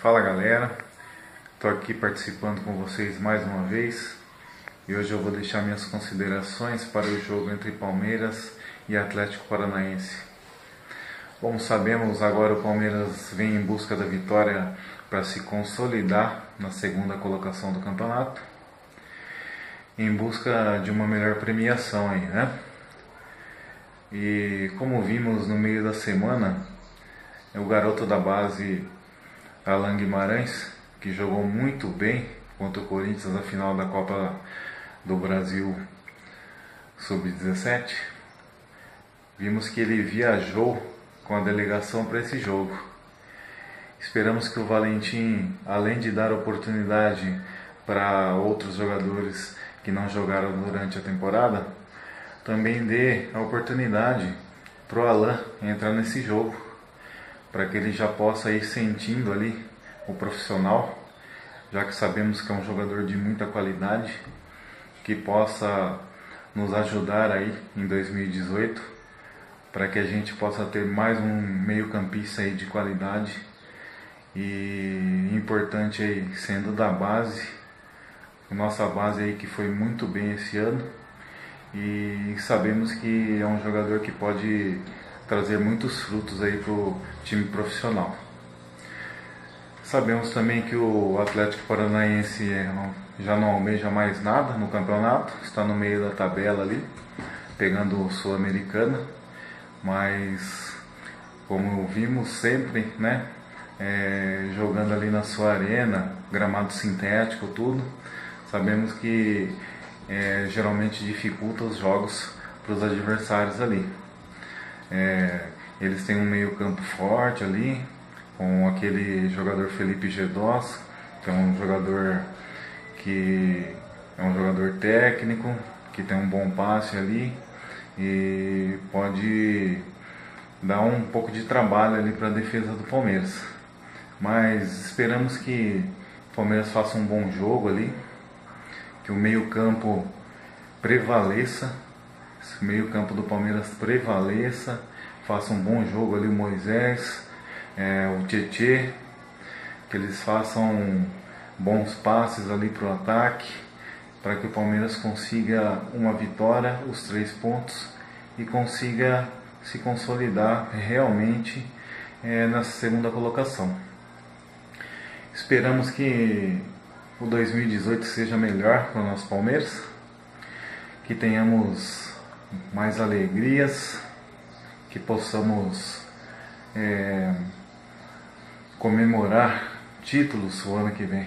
Fala galera, estou aqui participando com vocês mais uma vez e hoje eu vou deixar minhas considerações para o jogo entre Palmeiras e Atlético Paranaense. Como sabemos, agora o Palmeiras vem em busca da vitória para se consolidar na segunda colocação do campeonato, em busca de uma melhor premiação aí, né? E como vimos no meio da semana, o garoto da base Alan Guimarães, que jogou muito bem contra o Corinthians na final da Copa do Brasil Sub-17, vimos que ele viajou com a delegação para esse jogo. Esperamos que o Valentim, além de dar oportunidade para outros jogadores que não jogaram durante a temporada, também dê a oportunidade para o Alan entrar nesse jogo, para que ele já possa ir sentindo ali o profissional, já que sabemos que é um jogador de muita qualidade, que possa nos ajudar aí em 2018, para que a gente possa ter mais um meio-campista aí de qualidade e importante aí, sendo da base, nossa base aí que foi muito bem esse ano, e sabemos que é um jogador que pode trazer muitos frutos aí para o time profissional. Sabemos também que o Atlético Paranaense já não almeja mais nada no campeonato, está no meio da tabela ali, pegando o Sul-Americana, mas como vimos sempre, né, jogando ali na sua arena, gramado sintético, tudo, sabemos que geralmente dificulta os jogos para os adversários ali. Eles têm um meio campo forte ali, com aquele jogador Felipe Gedós, que é um jogador técnico, que tem um bom passe ali e pode dar um pouco de trabalho ali para a defesa do Palmeiras. Mas esperamos que o Palmeiras faça um bom jogo ali, que o meio campo prevaleça, o meio campo do Palmeiras prevaleça, faça um bom jogo ali o Moisés, o Tietê, que eles façam bons passes ali para o ataque, para que o Palmeiras consiga uma vitória, os 3 pontos, e consiga se consolidar realmente na segunda colocação. Esperamos que o 2018 seja melhor para o nosso Palmeiras, que tenhamos mais alegrias, que possamos comemorar títulos o ano que vem.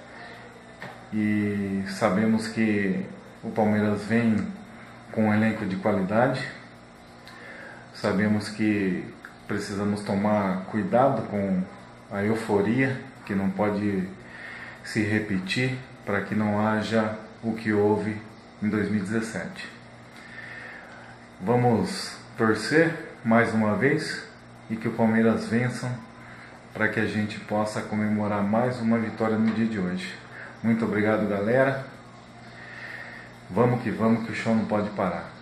E sabemos que o Palmeiras vem com um elenco de qualidade, sabemos que precisamos tomar cuidado com a euforia, que não pode se repetir, para que não haja o que houve em 2017. Vamos torcer mais uma vez e que o Palmeiras vença, para que a gente possa comemorar mais uma vitória no dia de hoje. Muito obrigado, galera. Vamos que o show não pode parar.